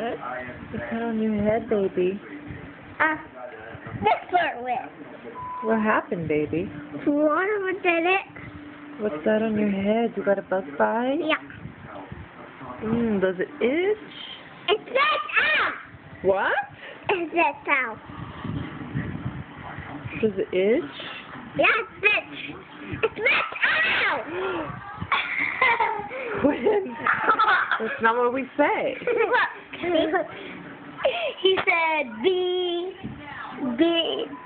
What? What's that on your head, baby? This part wet. What happened, baby? Water did it. What's that on your head? You got a bug bite? Yeah. Does it itch? It's that out. What? It's that out. Does it itch? Yeah, bitch. It's that out. When? That's not what we say. He said, B.